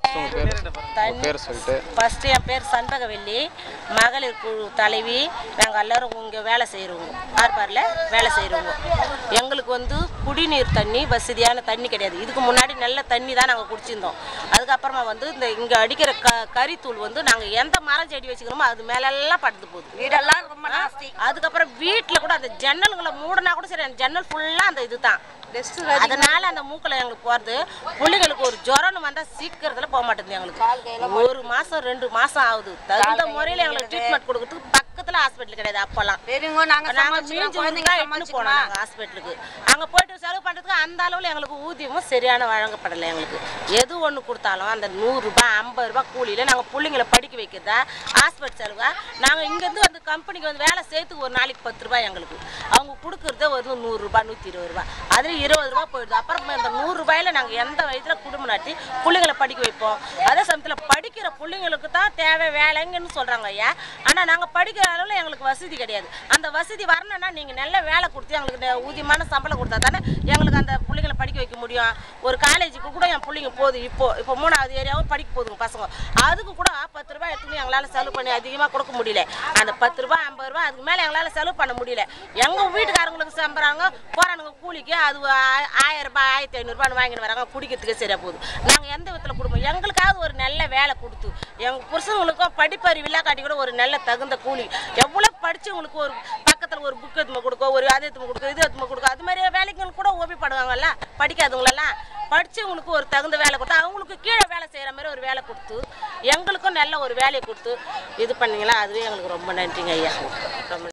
First என் பேர் சண்பகவல்லி, மகளிர் குழு தலைவி. நாங்கள் எல்லாரும் இங்கே வேலை செய்கிறோங்க, ஆர்பாரில் வேலை செய்கிறோங்க. எங்களுக்கு வந்து குடிநீர் தண்ணி வசதியான தண்ணி கிடையாது. இதுக்கு முன்னாடி நல்ல தண்ணி தான் நாங்கள் குடிச்சிருந்தோம். அதுக்கப்புறமா வந்து இந்த இங்கே அடிக்கிற கறித்தூள் வந்து நாங்கள் எந்த மரம் செடி வச்சுக்கிறோமோ அது மேலெல்லாம் படுத்து போகுது. வீடெல்லாம் ரொம்ப நாஸ்தி. அதுக்கப்புறம் வீட்டில் கூட அந்த ஜன்னல்களை மூடனா கூட சரி, அந்த ஜன்னல் ஃபுல்லாக அந்த இது தான். அதனால அந்த மூக்கில் எங்களுக்கு போகிறது. பிள்ளைங்களுக்கு ஒரு ஜுரம்னு வந்தால் சீக்கிரத்தில் போக மாட்டேங்குது. எங்களுக்கு 1 மாதம் 2 மாதம் ஆகுது. தகுந்த முறையில் எங்களுக்கு ட்ரீட்மெண்ட் கொடுக்கறதுக்கு பக்கத்தில் ஹாஸ்பிட்டல் கிடையாது. அப்போல்லாம் நாங்கள் மீஞ்சு போனோம் நாங்கள் ஹாஸ்பிட்டலுக்கு. அங்கே போயிட்டு செலவு பண்ணுறதுக்கு அந்த அளவில் எங்களுக்கு ஊதியமும் சரியான வழங்கப்படலை. எங்களுக்கு எது ஒன்று கொடுத்தாலும் அந்த 100 ரூபாய் 50 ரூபாய் கூலியில் நாங்கள் பிள்ளைங்களை படிக்க வைக்கிறதா ஹாஸ்பிட்டல் செலவா. நாங்கள் இங்கேருந்து அந்த கம்பெனிக்கு வந்து வேலை செய்யறதுக்கு ஒரு நாளைக்கு 10 ரூபாய் எங்களுக்கு. அவங்க கொடுக்குறதே ஒரு 100 ரூபாய் 120 ரூபாய், அதில் 20 ரூபா போயிடுது. அப்புறம் இந்த 100 ரூபாயில் நாங்கள் எந்த வயதில் குடும்பம் நடத்தி பிள்ளைங்களை படிக்க வைப்போம்? அதே சமயத்தில் படிக்கிற பிள்ளைங்களுக்கு தான் தேவை வேலைங்கன்னு சொல்கிறாங்க ஐயா. ஆனால் நாங்கள் படிக்கிற அளவில் எங்களுக்கு வசதி கிடையாது. அந்த வசதி வரணும்னா நீங்கள் நல்ல வேலை கொடுத்து எங்களுக்கு ஊதியமான சம்பளம் கொடுத்தா தானே எங்களுக்கு அந்த பிள்ளைங்களை படிக்க வைக்க முடியும். ஒரு காலேஜுக்கு கூட என் பிள்ளைங்க போகுது. இப்போ 3வது ஏரியாவும் படிக்க போகுதுங்க பசங்க. அதுக்கு கூட 10 ரூபாய் எடுத்துன்னு எங்களால் செலவு பண்ணி அதிகமாக கொடுக்க முடியல. அந்த 10 ரூபாய் 50 ரூபாய் அதுக்கு மேலே எங்களால் செலவு பண்ண முடியல. எங்கள் வீட்டுக்காரங்களுக்கு சம்பறாங்க போகிறானுங்க கூலிக்கு. அது 1000 ரூபாய் 1500 ரூபான்னு வாங்கிட்டு வராங்க. குடிக்கிறதுக்கே சரியாக போகுது. நாங்கள் எந்த விதத்தில் குடும்பம் எங்களுக்காவது ஒரு நல்ல வேலை கொடுத்து எங்கள் புருஷங்களுக்கும் படிப்பறிவு இல்லா காட்டி கூட ஒரு நல்ல தகுந்த கூலி. எவ்வளோ படித்தவங்களுக்கு ஒரு பக்கத்தில் ஒரு புக் எடுத்துமை கொடுக்கும், ஒரு அது எடுத்துமை கொடுக்கும், இது எடுத்துமை கொடுக்கும். அது மாதிரி வேலைங்களுக்கு கூட ஓபிப்படுவாங்கல்ல. படிக்காதவங்களெல்லாம் படித்தவங்களுக்கு ஒரு தகுந்த வேலை கொடுத்து அவங்களுக்கு கீழே வேலை செய்கிற மாதிரி ஒரு வேலை கொடுத்து எங்களுக்கும் நல்ல ஒரு வேலையை கொடுத்து இது பண்ணிங்களா, அதுவே எங்களுக்கு ரொம்ப நன்றிங்க ஐயா. ரொம்ப